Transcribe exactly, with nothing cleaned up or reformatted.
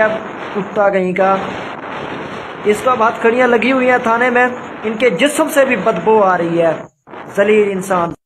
गया कुत्ता कहीं का। इसको अब हथकड़ियाँ लगी हुई हैं थाने में, इनके जिस्म से भी बदबू आ रही है, जलील इंसान।